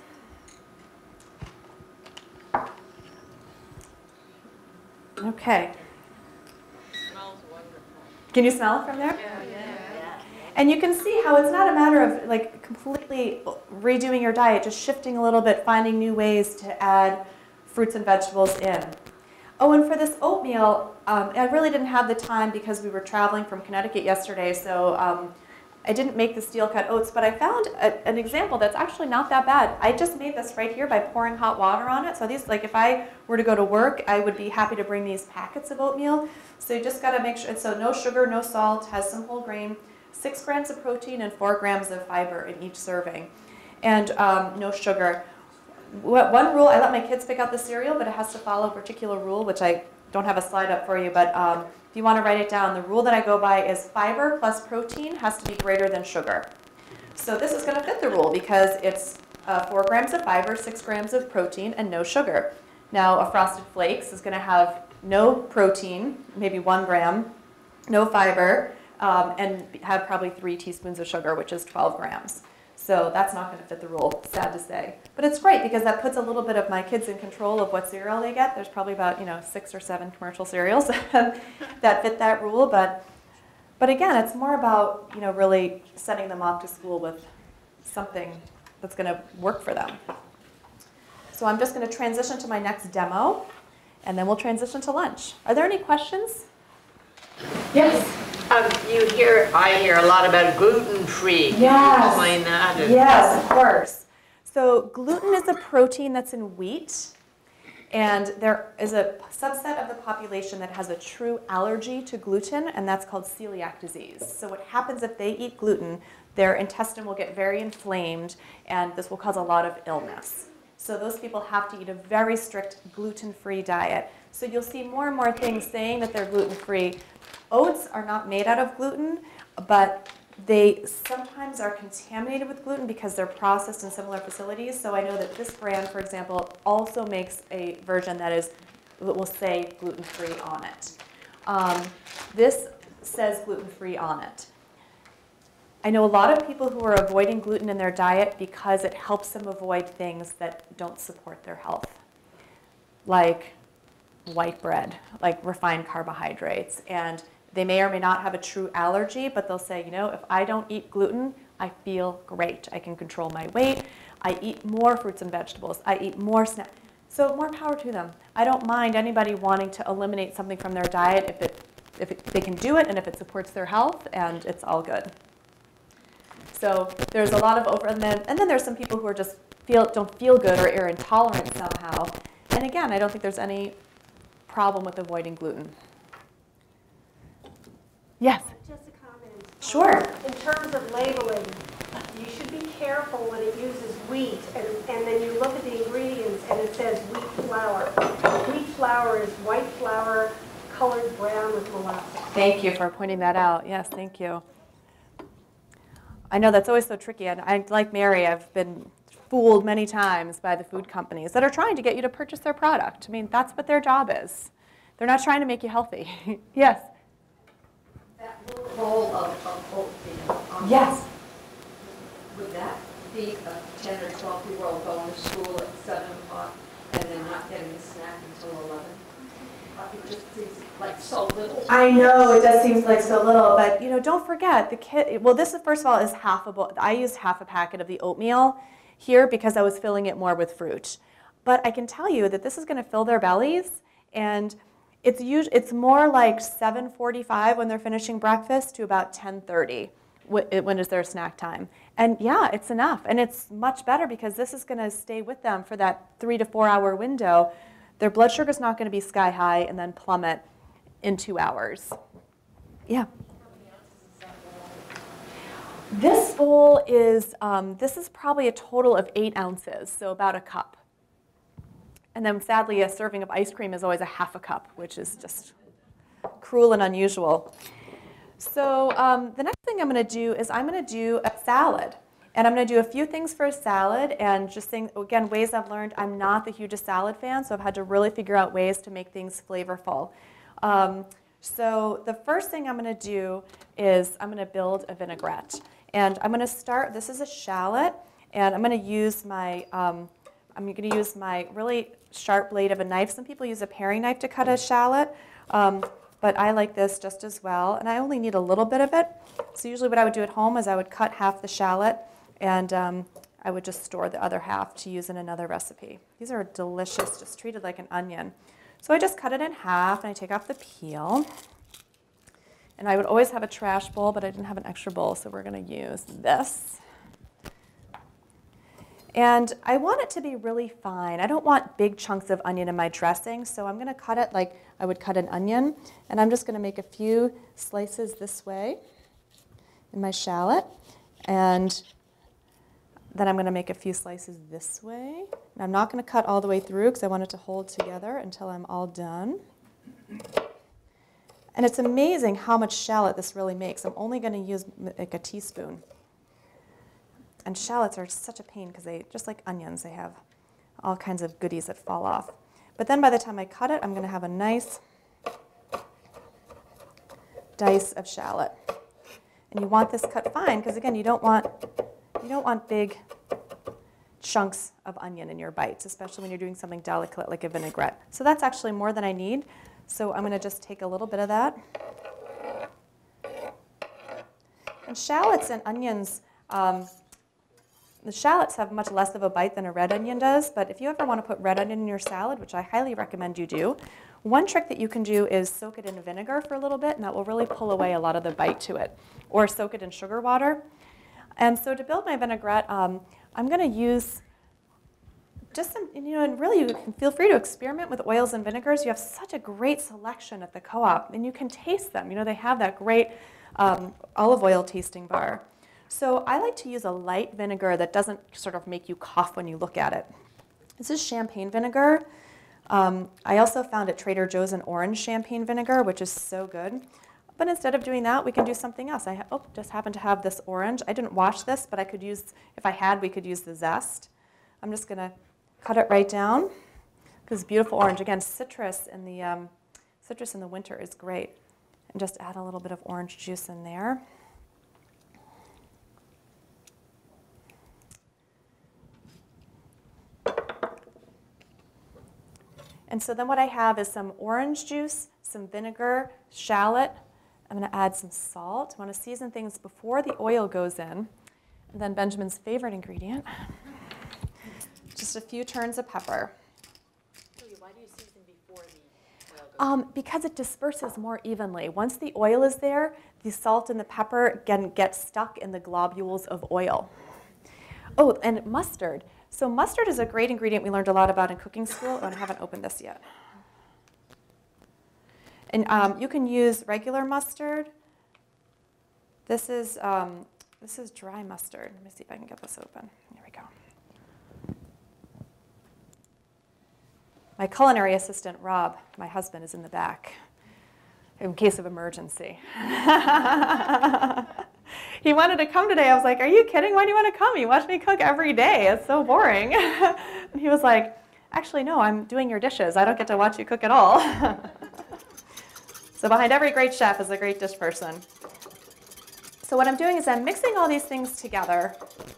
A: Okay.
F: Smells wonderful.
A: Can you smell it from there?
F: Yeah.
A: And you can see how it's not a matter of like completely redoing your diet, just shifting a little bit, finding new ways to add fruits and vegetables in. Oh, and for this oatmeal, I really didn't have the time because we were traveling from Connecticut yesterday, so I didn't make the steel cut oats, but I found an example that's actually not that bad. I just made this right here by pouring hot water on it. So these, like if I were to go to work, I would be happy to bring these packets of oatmeal. So you just gotta make sure, so no sugar, no salt, has some whole grain, 6 grams of protein and 4 grams of fiber in each serving, and no sugar. One rule, I let my kids pick out the cereal, but it has to follow a particular rule, which I don't have a slide up for you, but if you want to write it down, the rule that I go by is fiber plus protein has to be greater than sugar. So this is going to fit the rule because it's 4 grams of fiber, 6 grams of protein, and no sugar. Now a Frosted Flakes is going to have no protein, maybe 1 gram, no fiber, and have probably 3 teaspoons of sugar, which is 12 grams. So that's not going to fit the rule, sad to say. But it's great because that puts a little bit of my kids in control of what cereal they get. There's probably about 6 or 7 commercial cereals that fit that rule. But again, it's more about really setting them off to school with something that's going to work for them. So I'm just going to transition to my next demo, and then we'll transition to lunch. Are there any questions? Yes.
C: I hear a lot about gluten-free. Can you explain that?
A: Yes, of course. So gluten is a protein that's in wheat, and there is a subset of the population that has a true allergy to gluten, and that's called celiac disease. So what happens if they eat gluten, their intestine will get very inflamed, and this will cause a lot of illness. So those people have to eat a very strict gluten-free diet. So you'll see more and more things saying that they're gluten-free. Oats are not made out of gluten, but they sometimes are contaminated with gluten because they're processed in similar facilities. So I know that this brand, for example, also makes a version that will say gluten-free on it. This says gluten-free on it. I know a lot of people who are avoiding gluten in their diet because it helps them avoid things that don't support their health, like white bread, like refined carbohydrates. And they may or may not have a true allergy, but they'll say, if I don't eat gluten, I feel great. I can control my weight. I eat more fruits and vegetables. I eat more snacks. So more power to them. I don't mind anybody wanting to eliminate something from their diet if they can do it and if it supports their health, and it's all good. So there's a lot of and then there's some people who are just don't feel good or are intolerant somehow. And again, I don't think there's any problem with avoiding gluten. Yes?
G: Just a comment.
A: Sure.
G: In terms of labeling, you should be careful when it uses wheat, and then you look at the ingredients and it says wheat flour. Wheat flour is white flour colored brown with molasses.
A: Thank you for pointing that out. Yes, thank you. I know that's always so tricky, and I, like Mary, I've been fooled many times by the food companies that are trying to get you to purchase their product. I mean, that's what their job is. They're not trying to make you healthy. Yes?
F: That little bowl of oatmeal.
A: Yes.
F: Would that be a 10 or 12-year-old going to school at 7 o'clock and then not getting a snack until 11? It just seems like so little.
A: I know, it does seem like so little, but you know, don't forget, the kid, well, this is, first of all, is half a bowl. I used half a packet of the oatmeal here because I was filling it more with fruit. But I can tell you that this is going to fill their bellies, and it's more like 7:45 when they're finishing breakfast to about 10:30 when is their snack time. And yeah, it's enough, and it's much better because this is going to stay with them for that 3 to 4 hour window. Their blood sugar is not going to be sky high and then plummet in 2 hours. Yeah. This bowl is, this is probably a total of 8 ounces, so about a cup. And then sadly, a serving of ice cream is always a half a cup, which is just cruel and unusual. So the next thing I'm going to do is I'm going to do a salad. And I'm going to do a few things for a salad, and just think, again, ways I've learned. I'm not the hugest salad fan, so I've had to really figure out ways to make things flavorful. So the first thing I'm going to do is I'm going to build a vinaigrette. And I'm going to start, this is a shallot, and I'm going to use my really sharp blade of a knife. Some people use a paring knife to cut a shallot, but I like this just as well. And I only need a little bit of it. So usually what I would do at home is I would cut half the shallot, and I would just store the other half to use in another recipe. These are delicious, just treated like an onion. So I just cut it in half, and I take off the peel. And I would always have a trash bowl, but I didn't have an extra bowl, so we're going to use this. And I want it to be really fine. I don't want big chunks of onion in my dressing, so I'm going to cut it like I would cut an onion. And I'm just going to make a few slices this way in my shallot. And then I'm going to make a few slices this way. And I'm not going to cut all the way through because I want it to hold together until I'm all done. And it's amazing how much shallot this really makes. I'm only going to use like a teaspoon. And shallots are such a pain because they, just like onions, they have all kinds of goodies that fall off. But then by the time I cut it, I'm going to have a nice dice of shallot. And you want this cut fine because, again, you don't want big chunks of onion in your bites, especially when you're doing something delicate like a vinaigrette. So that's actually more than I need. So I'm going to just take a little bit of that. And shallots and onions, the shallots have much less of a bite than a red onion does, but if you ever want to put red onion in your salad, which I highly recommend you do, one trick that you can do is soak it in vinegar for a little bit, and that will really pull away a lot of the bite to it. Or soak it in sugar water. And so to build my vinaigrette, I'm going to use just some, and really you can feel free to experiment with oils and vinegars. You have such a great selection at the co-op, and you can taste them. They have that great olive oil tasting bar. So I like to use a light vinegar that doesn't sort of make you cough when you look at it. This is champagne vinegar. I also found at Trader Joe's an orange champagne vinegar, which is so good. But instead of doing that, we can do something else. I just happen to have this orange. I didn't wash this, but I could use, if I had, we could use the zest. I'm just going to cut it right down. Because beautiful orange. Again, citrus in the winter is great. And just add a little bit of orange juice in there. And so then what I have is some orange juice, some vinegar, shallot. I'm going to add some salt. I want to season things before the oil goes in. And then Benjamin's favorite ingredient, just a few turns of pepper.
F: Why do you season before the oil goes in?
A: Because it disperses more evenly. Once the oil is there, the salt and the pepper get stuck in the globules of oil. Oh, and mustard. So mustard is a great ingredient we learned a lot about in cooking school, and I haven't opened this yet. And you can use regular mustard. This is dry mustard. Let me see if I can get this open. Here we go. My culinary assistant, Rob, my husband, is in the back in case of emergency. He wanted to come today. I was like, are you kidding? Why do you want to come? You watch me cook every day. It's so boring. And he was like, actually, no, I'm doing your dishes. I don't get to watch you cook at all. So behind every great chef is a great dish person. So what I'm doing is I'm mixing all these things together.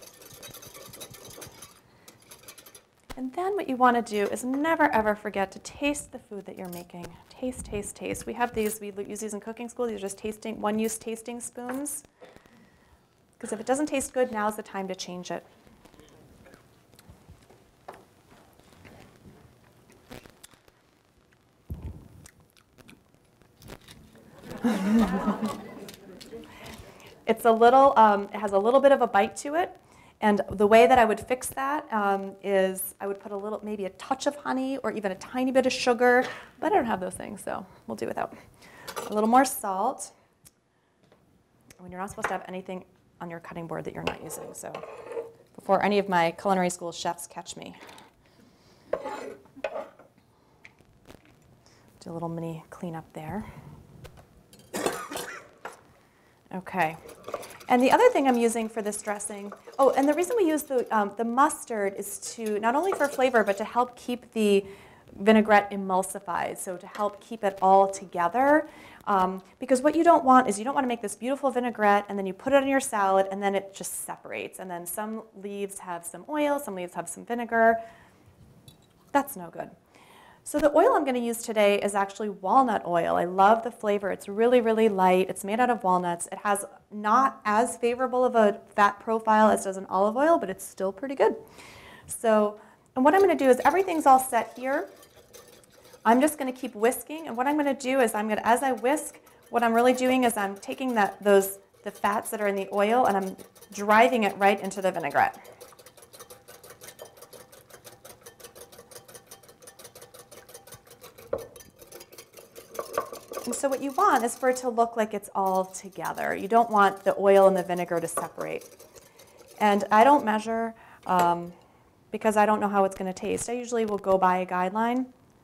A: And then what you want to do is never, ever forget to taste the food that you're making. Taste, taste, taste. We have these, we use these in cooking school. These are just one-use tasting spoons. Because if it doesn't taste good, now's the time to change it. It's a little, it has a little bit of a bite to it. And the way that I would fix that is I would put maybe a touch of honey or even a tiny bit of sugar, but I don't have those things, so we'll do without. A little more salt. When you're not supposed to have anything on your cutting board that you're not using, so before any of my culinary school chefs catch me. Do a little mini cleanup there. Okay. And the other thing I'm using for this dressing, oh, and the reason we use the mustard is to, not only for flavor, but to help keep the vinaigrette emulsified, so to help keep it all together. Because what you don't want is you don't want to make this beautiful vinaigrette and then you put it on your salad and then it just separates. And then some leaves have some oil, some leaves have some vinegar. That's no good. So the oil I'm going to use today is actually walnut oil. I love the flavor. It's really, really light. It's made out of walnuts. It has not as favorable of a fat profile as does an olive oil, but it's still pretty good. So, and what I'm going to do is everything's all set here. I'm just going to keep whisking, and what I'm going to do is as I whisk, what I'm really doing is I'm taking the fats that are in the oil and I'm driving it right into the vinaigrette. And so what you want is for it to look like it's all together. You don't want the oil and the vinegar to separate. And I don't measure because I don't know how it's going to taste. I usually will go by a guideline.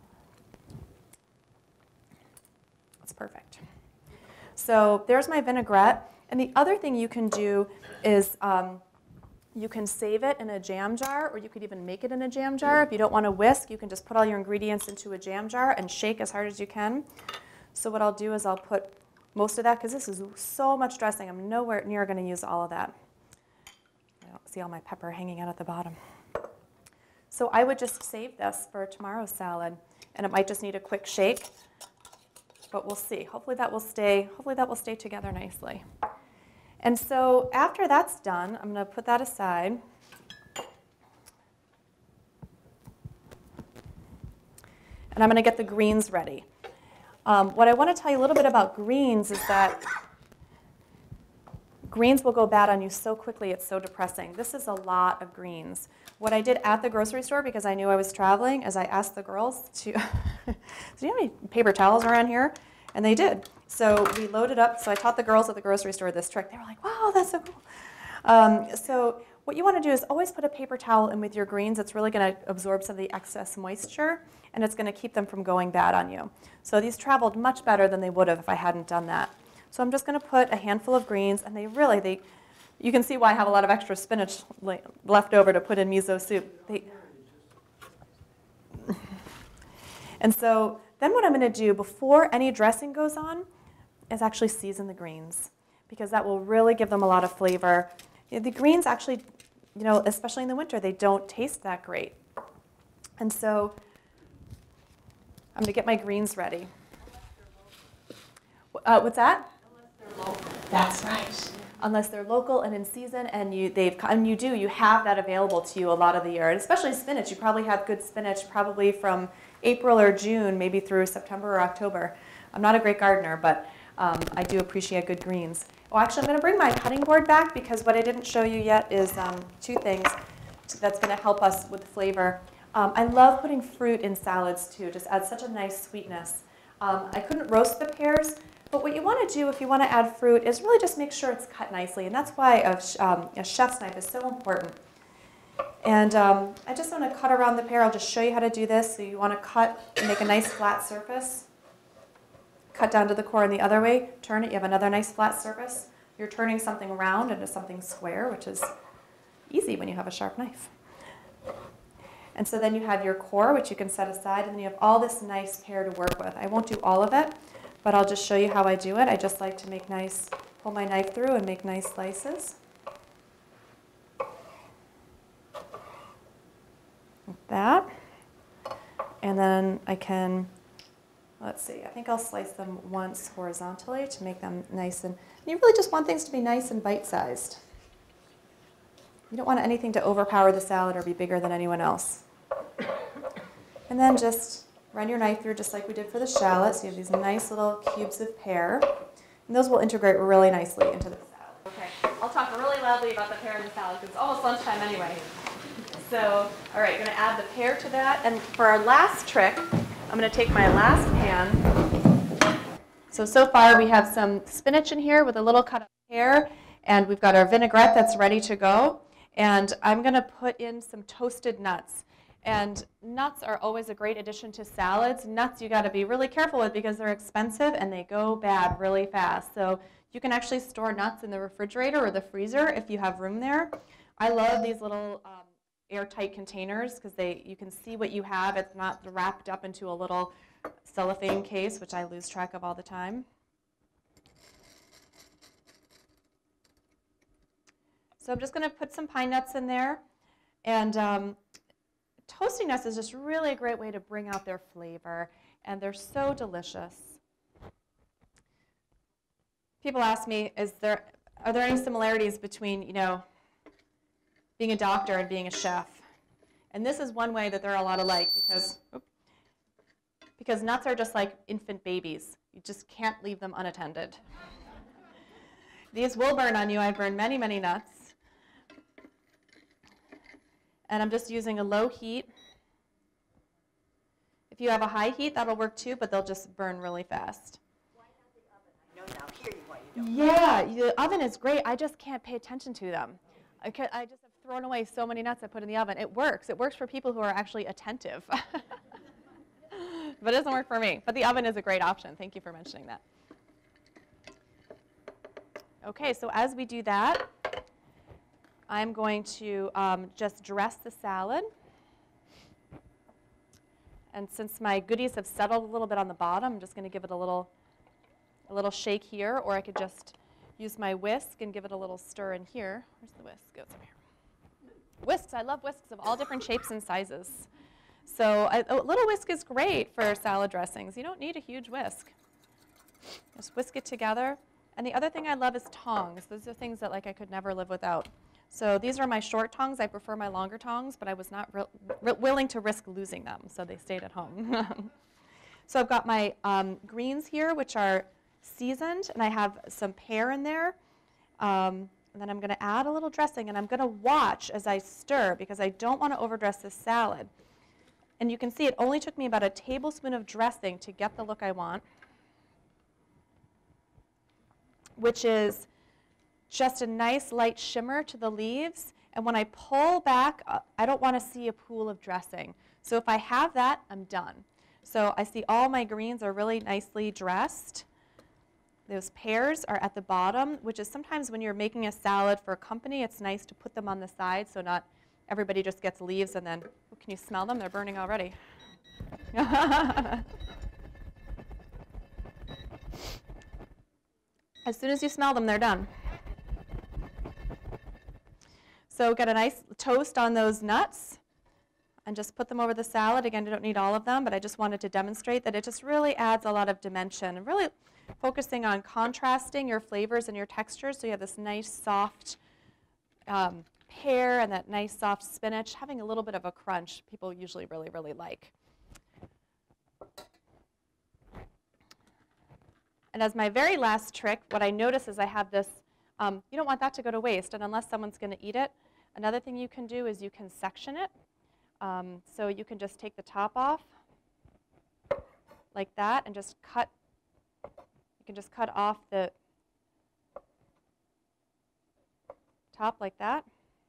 A: It's perfect. So there's my vinaigrette. And the other thing you can do is you can save it in a jam jar, or you could even make it in a jam jar. If you don't want to whisk, you can just put all your ingredients into a jam jar and shake as hard as you can. So what I'll do is I'll put most of that, because this is so much dressing, I'm nowhere near going to use all of that. I don't see all my pepper hanging out at the bottom. So I would just save this for tomorrow's salad, and it might just need a quick shake, but we'll see. Hopefully that will stay together nicely. And so after that's done, I'm going to put that aside. And I'm going to get the greens ready. What I want to tell you a little bit about greens is that greens will go bad on you so quickly, it's so depressing. This is a lot of greens. What I did at the grocery store, because I knew I was traveling, is I asked the girls to, do you have any paper towels around here? And they did. So we loaded up. So I taught the girls at the grocery store this trick. They were like, wow, that's so cool. So what you want to do is always put a paper towel in with your greens. It's really going to absorb some of the excess moisture, and it's going to keep them from going bad on you. So these traveled much better than they would have if I hadn't done that. So I'm just going to put a handful of greens, and you can see why I have a lot of extra spinach left over to put in miso soup. And so then what I'm going to do before any dressing goes on is actually season the greens, because that will really give them a lot of flavor. The greens actually, especially in the winter, they don't taste that great. And so I'm going to get my greens ready. What's that?
F: Unless they're local.
A: That's right. Unless they're local and in season, and you have that available to you a lot of the year. And especially spinach. You probably have good spinach probably from April or June, maybe through September or October. I'm not a great gardener, but I do appreciate good greens. Oh, actually, I'm going to bring my cutting board back, because what I didn't show you yet is two things. that's going to help us with flavor. I love putting fruit in salads too. Just adds such a nice sweetness. I couldn't roast the pears, but what you want to do if you want to add fruit is really just make sure it's cut nicely, and that's why a chef's knife is so important. And I just want to cut around the pear. I'll just show you how to do this. So you want to cut and make a nice flat surface. Cut down to the core and the other way. Turn it. You have another nice flat surface. You're turning something round into something square, which is easy when you have a sharp knife. And so then you have your core, which you can set aside, and then you have all this nice pear to work with. I won't do all of it, but I'll just show you how I do it. I just like to make nice, pull my knife through and make nice slices. Like that. And then I can, let's see, I think I'll slice them once horizontally to make them nice, and you really just want things to be nice and bite-sized. You don't want anything to overpower the salad or be bigger than anyone else. And then just run your knife through just like we did for the shallots. So you have these nice little cubes of pear, and those will integrate really nicely into the salad. Okay, I'll talk really loudly about the pear in the salad because it's almost lunchtime anyway. So, all right, going to add the pear to that. And for our last trick, I'm going to take my last pan. So far we have some spinach in here with a little cut of pear, and we've got our vinaigrette that's ready to go. And I'm going to put in some toasted nuts. And nuts are always a great addition to salads. Nuts you got to be really careful with because they're expensive and they go bad really fast. So you can actually store nuts in the refrigerator or the freezer if you have room there. I love these little airtight containers because you can see what you have. It's not wrapped up into a little cellophane case, which I lose track of all the time. So I'm just going to put some pine nuts in there. And toasting nuts is just really a great way to bring out their flavor. And they're so delicious. People ask me, are there any similarities between, being a doctor and being a chef? And this is one way that they're a lot alike because nuts are just like infant babies. You just can't leave them unattended. These will burn on you. I've burned many, many nuts. And I'm just using a low heat. If you have a high heat, that'll work too, but they'll just burn really fast.
F: Why not the oven? I know now, hearing why you don't.
A: Yeah, the oven is great. I just can't pay attention to them. I just have thrown away so many nuts I put in the oven. It works. It works for people who are actually attentive. But it doesn't work for me. But the oven is a great option. Thank you for mentioning that. Okay, so as we do that, I'm going to just dress the salad. And since my goodies have settled a little bit on the bottom, I'm just going to give it a little shake here, or I could just use my whisk and give it a little stir in here. Where's the whisk? It's over here. Whisks, I love whisks of all different shapes and sizes. So a little whisk is great for salad dressings. You don't need a huge whisk. Just whisk it together. And the other thing I love is tongs. Those are things that I could never live without. So these are my short tongs. I prefer my longer tongs, but I was not willing to risk losing them, so they stayed at home. So I've got my greens here, which are seasoned, and I have some pear in there. And then I'm going to add a little dressing, and I'm going to watch as I stir because I don't want to overdress this salad. And you can see it only took me about a tablespoon of dressing to get the look I want, which is just a nice light shimmer to the leaves. And when I pull back, I don't want to see a pool of dressing. So if I have that, I'm done. So I see all my greens are really nicely dressed. Those pears are at the bottom, which is sometimes when you're making a salad for a company, it's nice to put them on the side so not everybody just gets leaves and then, oh, can you smell them? They're burning already. As soon as you smell them, they're done. So get a nice toast on those nuts and just put them over the salad. Again, you don't need all of them, but I just wanted to demonstrate that it just really adds a lot of dimension and really focusing on contrasting your flavors and your textures so you have this nice soft pear and that nice soft spinach, having a little bit of a crunch people usually really, really like. And as my very last trick, what I notice is I have this, you don't want that to go to waste, and unless someone's going to eat it, Another thing you can do is you can section it. So you can just take the top off like that and just cut. You can just cut off the top like that.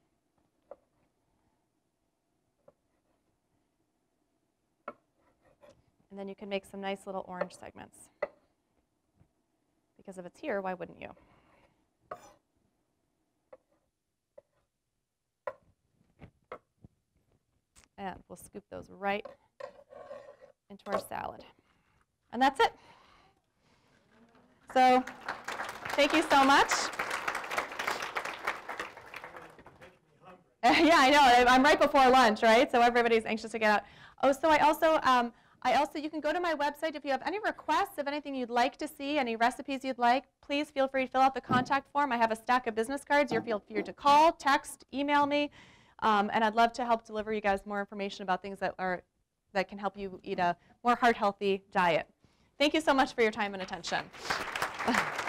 A: And then you can make some nice little orange segments. Because if it's here, why wouldn't you? And we'll scoop those right into our salad. And that's it. So thank you so much. Yeah, I know. I'm right before lunch, right? So everybody's anxious to get out. Oh, so I also, you can go to my website if you have any requests of anything you'd like to see, any recipes you'd like, please feel free to fill out the contact form. I have a stack of business cards. You're feel free to call, text, email me, and I'd love to help deliver you guys more information about things that can help you eat a more heart-healthy diet. Thank you so much for your time and attention.